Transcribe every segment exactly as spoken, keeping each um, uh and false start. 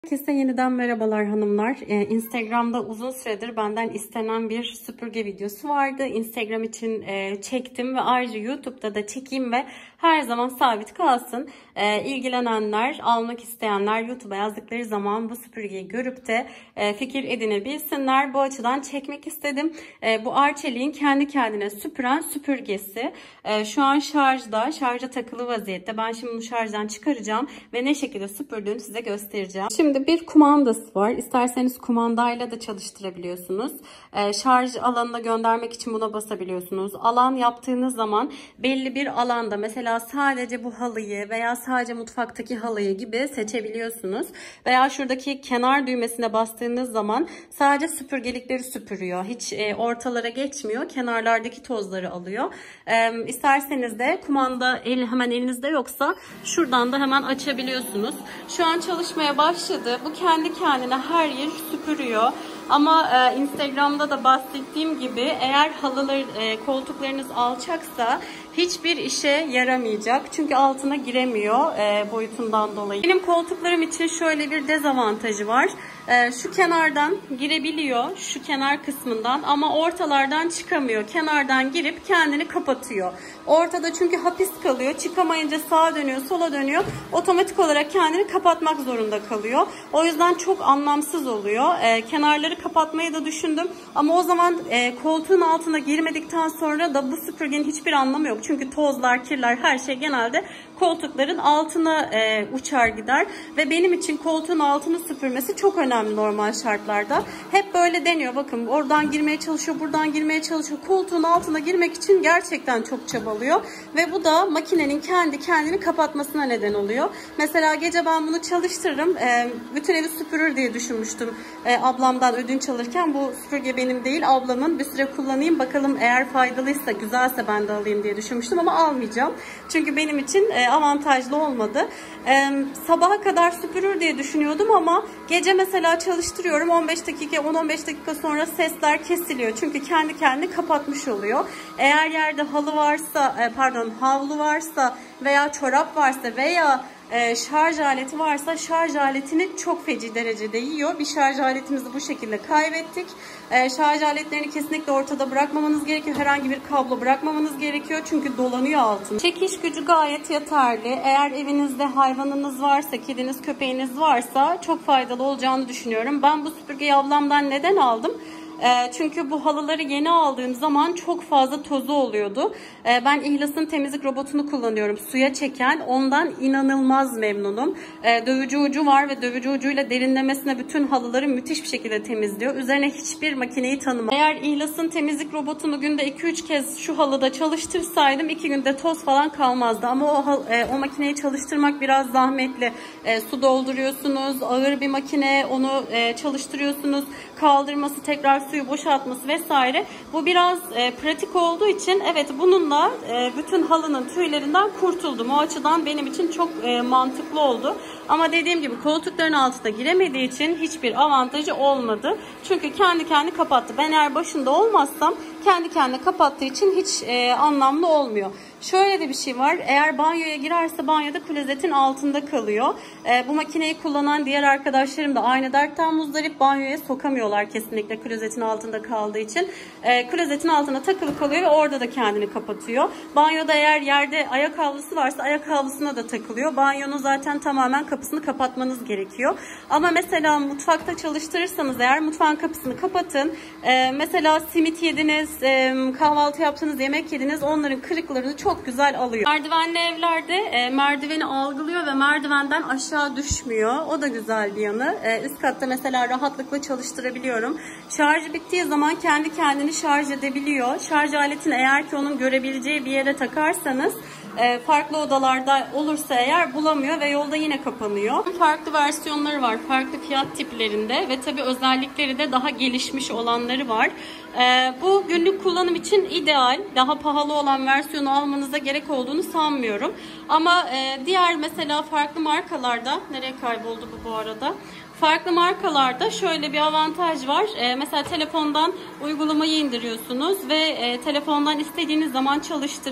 Herkese yeniden merhabalar hanımlar. Ee, Instagram'da uzun süredir benden istenen bir süpürge videosu vardı. Instagram için e, çektim ve ayrıca YouTube'da da çekeyim ve her zaman sabit kalsın. E, ilgilenenler, almak isteyenler YouTube'a yazdıkları zaman bu süpürgeyi görüp de e, fikir edinebilsinler. Bu açıdan çekmek istedim. E, bu Arçelik'in kendi kendine süpüren süpürgesi. E, şu an şarjda, şarja takılı vaziyette. Ben şimdi bunu şarjdan çıkaracağım ve ne şekilde süpürdüğünü size göstereceğim. Şimdi bir kumandası var. İsterseniz kumandayla da çalıştırabiliyorsunuz. Ee, şarj alanına göndermek için buna basabiliyorsunuz. Alan yaptığınız zaman belli bir alanda mesela sadece bu halıyı veya sadece mutfaktaki halıyı gibi seçebiliyorsunuz. Veya şuradaki kenar düğmesine bastığınız zaman sadece süpürgelikleri süpürüyor. Hiç e, ortalara geçmiyor. Kenarlardaki tozları alıyor. Ee, isterseniz de kumanda el, hemen elinizde yoksa şuradan da hemen açabiliyorsunuz. Şu an çalışmaya başladı. Bu kendi kendine her yeri süpürüyor. Ama e, Instagram'da da bahsettiğim gibi eğer halılar, e, koltuklarınız alçaksa hiçbir işe yaramayacak. Çünkü altına giremiyor e, boyutundan dolayı. Benim koltuklarım için şöyle bir dezavantajı var. E, şu kenardan girebiliyor. Şu kenar kısmından ama ortalardan çıkamıyor. Kenardan girip kendini kapatıyor. Ortada çünkü hapis kalıyor. Çıkamayınca sağa dönüyor, sola dönüyor. Otomatik olarak kendini kapatmak zorunda kalıyor. O yüzden çok anlamsız oluyor. E, kenarları kapatmayı da düşündüm. Ama o zaman e, koltuğun altına girmedikten sonra da bu süpürgenin hiçbir anlamı yok. Çünkü tozlar, kirler, her şey genelde koltukların altına e, uçar gider. Ve benim için koltuğun altını süpürmesi çok önemli normal şartlarda. Hep böyle deniyor. Bakın oradan girmeye çalışıyor, buradan girmeye çalışıyor. Koltuğun altına girmek için gerçekten çok çabalıyor. Ve bu da makinenin kendi kendini kapatmasına neden oluyor. Mesela gece ben bunu çalıştırırım. E, bütün evi süpürür diye düşünmüştüm. E, ablamdan ödünç alırken bu süpürge benim değil ablamın. Bir süre kullanayım bakalım eğer faydalıysa, güzelse ben de alayım diye düşünmüştüm ama almayacağım. Çünkü benim için e, avantajlı olmadı. E, sabaha kadar süpürür diye düşünüyordum ama gece mesela çalıştırıyorum. on beş dakika, on on beş dakika sonra sesler kesiliyor. Çünkü kendi kendini kapatmış oluyor. Eğer yerde halı varsa, e, pardon havlu varsa veya çorap varsa veya Ee, şarj aleti varsa şarj aletini çok feci derecede yiyor. Bir şarj aletimizi bu şekilde kaybettik. Ee, şarj aletlerini kesinlikle ortada bırakmamanız gerekiyor. Herhangi bir kablo bırakmamanız gerekiyor. Çünkü dolanıyor altın. Çekiş gücü gayet yeterli. Eğer evinizde hayvanınız varsa, kediniz, köpeğiniz varsa çok faydalı olacağını düşünüyorum. Ben bu süpürgeyi ablamdan neden aldım? Çünkü bu halıları yeni aldığım zaman çok fazla tozu oluyordu. Ben İhlas'ın temizlik robotunu kullanıyorum. Suya çeken. Ondan inanılmaz memnunum. Dövücü ucu var ve dövücü ucuyla derinlemesine bütün halıları müthiş bir şekilde temizliyor. Üzerine hiçbir makineyi tanımam. Eğer İhlas'ın temizlik robotunu günde iki üç kez şu halıda çalıştırsaydım iki günde toz falan kalmazdı. Ama o, o makineyi çalıştırmak biraz zahmetli. Su dolduruyorsunuz. Ağır bir makine. Onu çalıştırıyorsunuz. Kaldırması, tekrar suyu boşaltması vesaire. Bu biraz e, pratik olduğu için evet bununla e, bütün halının tüylerinden kurtuldum. O açıdan benim için çok e, mantıklı oldu. Ama dediğim gibi koltukların altına giremediği için hiçbir avantajı olmadı. Çünkü kendi kendini kapattı. Ben eğer başında olmazsam kendi kendine kapattığı için hiç e, anlamlı olmuyor. Şöyle de bir şey var. Eğer banyoya girerse banyoda klozetin altında kalıyor. E, bu makineyi kullanan diğer arkadaşlarım da aynı dertten muzdarip, banyoya sokamıyorlar kesinlikle klozetin altında kaldığı için. E, klozetin altına takılı kalıyor ve orada da kendini kapatıyor. Banyoda eğer yerde ayak havlusu varsa ayak havlusuna da takılıyor. Banyonun zaten tamamen kapısını kapatmanız gerekiyor. Ama mesela mutfakta çalıştırırsanız eğer mutfağın kapısını kapatın. E, mesela simit yediniz, e, kahvaltı yaptınız, yemek yediniz. Onların kırıklarını çok çok güzel alıyor. Merdivenli evlerde e, merdiveni algılıyor ve merdivenden aşağı düşmüyor. O da güzel bir yanı. E, üst katta mesela rahatlıkla çalıştırabiliyorum. Şarjı bittiği zaman kendi kendini şarj edebiliyor. Şarj aletini eğer ki onun görebileceği bir yere takarsanız e, farklı odalarda olursa eğer bulamıyor ve yolda yine kapanıyor. Farklı versiyonları var. Farklı fiyat tiplerinde ve tabii özellikleri de daha gelişmiş olanları var. E, bu günlük kullanım için ideal. Daha pahalı olan versiyonu almanıza gerek olduğunu sanmıyorum. Ama e, diğer mesela farklı markalarda, nereye kayboldu bu bu arada? Farklı markalarda şöyle bir avantaj var. E, mesela telefondan uygulamayı indiriyorsunuz ve e, telefondan istediğiniz zaman çalıştırıp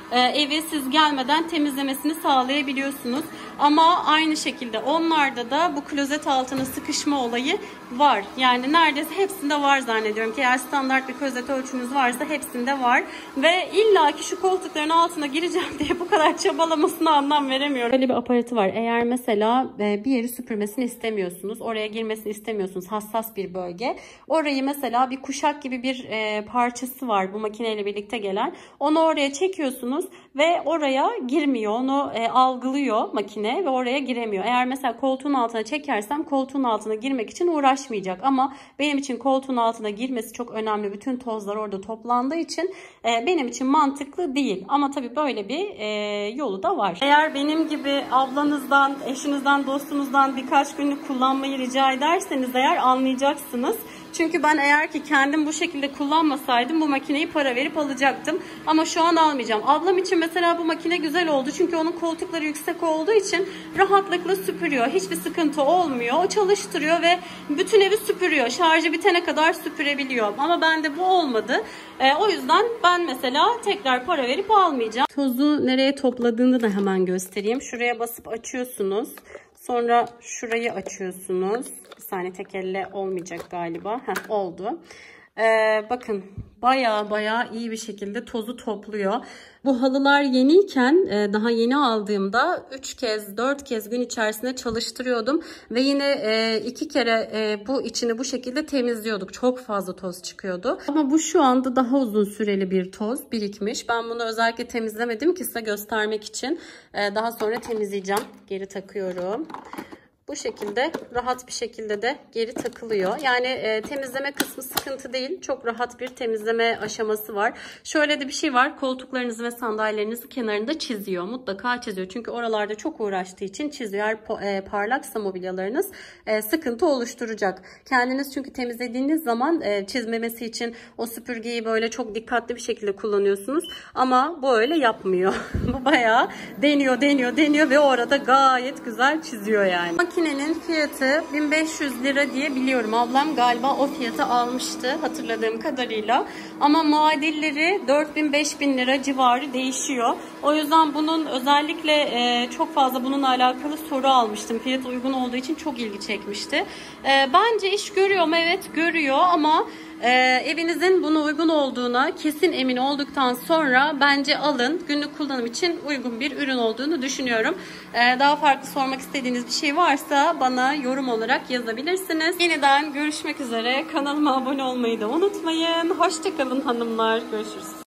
e, evi siz gelmeden temizlemesini sağlayabiliyorsunuz. Ama aynı şekilde onlarda da bu klozet altına sıkışma olayı var. Yani neredeyse hepsinde var zannediyorum ki, eğer standart bir klozet ölçünüz varsa hepsinde var. Ve illaki şu koltukların altına gireceğim diye bu kadar çabalamasına anlam veremiyorum. Böyle bir aparatı var. Eğer mesela bir yeri süpürmesini istemiyorsunuz, oraya girmesini istemiyorsunuz, hassas bir bölge. Orayı mesela bir kuşak gibi bir e, parçası var bu makineyle birlikte gelen. Onu oraya çekiyorsunuz ve oraya girmiyor. Onu e, algılıyor makine ve oraya giremiyor. Eğer mesela koltuğun altına çekersem koltuğun altına girmek için uğraşmayacak. Ama benim için koltuğun altına girmesi çok önemli. Bütün tozlar orada toplandığı için e, benim için mantıklı değil. Ama tabii böyle bir e, yolu da var. Eğer benim gibi ablanızdan, eşinizden, dostunuzdan birkaç günlük kullanmayı rica ederseniz eğer anlayacaksınız. Çünkü ben eğer ki kendim bu şekilde kullanmasaydım bu makineyi para verip alacaktım. Ama şu an almayacağım. Ablam için mesela bu makine güzel oldu. Çünkü onun koltukları yüksek olduğu için rahatlıkla süpürüyor. Hiçbir sıkıntı olmuyor. O çalıştırıyor ve bütün evi süpürüyor. Şarjı bitene kadar süpürebiliyor. Ama bende bu olmadı. E, o yüzden ben mesela tekrar para verip almayacağım. Tozu nereye topladığını da hemen göstereyim. Şuraya basıp açıyorsunuz. Sonra şurayı açıyorsunuz. Bir saniye, tek elle olmayacak galiba. Heh, oldu. Ee, bakın baya baya iyi bir şekilde tozu topluyor. Bu halılar yeniyken daha yeni aldığımda üç kez dört kez gün içerisinde çalıştırıyordum. Ve yine iki kere bu içini bu şekilde temizliyorduk. Çok fazla toz çıkıyordu. Ama bu şu anda daha uzun süreli bir toz birikmiş. Ben bunu özellikle temizlemedim ki size göstermek için. Daha sonra temizleyeceğim. Geri takıyorum. Bu şekilde rahat bir şekilde de geri takılıyor. Yani e, temizleme kısmı sıkıntı değil. Çok rahat bir temizleme aşaması var. Şöyle de bir şey var. Koltuklarınızı ve sandalyelerinizin kenarında çiziyor. Mutlaka çiziyor. Çünkü oralarda çok uğraştığı için çiziyor. Eğer e, parlaksa mobilyalarınız e, sıkıntı oluşturacak. Kendiniz çünkü temizlediğiniz zaman e, çizmemesi için o süpürgeyi böyle çok dikkatli bir şekilde kullanıyorsunuz. Ama bu öyle yapmıyor. Bu bayağı deniyor, deniyor, deniyor ve orada gayet güzel çiziyor yani. Makinenin fiyatı bin beş yüz lira diye biliyorum. Ablam galiba o fiyatı almıştı hatırladığım kadarıyla. Ama muadilleri dört bin beş bin lira civarı değişiyor. O yüzden bunun özellikle e, çok fazla bununla alakalı soru almıştım. Fiyat uygun olduğu için çok ilgi çekmişti. E, bence iş görüyor mu? Evet görüyor ama Ee, evinizin buna uygun olduğuna kesin emin olduktan sonra bence alın. Günlük kullanım için uygun bir ürün olduğunu düşünüyorum. Ee, daha farklı sormak istediğiniz bir şey varsa bana yorum olarak yazabilirsiniz. Yeniden görüşmek üzere. Kanalıma abone olmayı da unutmayın. Hoşça kalın hanımlar. Görüşürüz.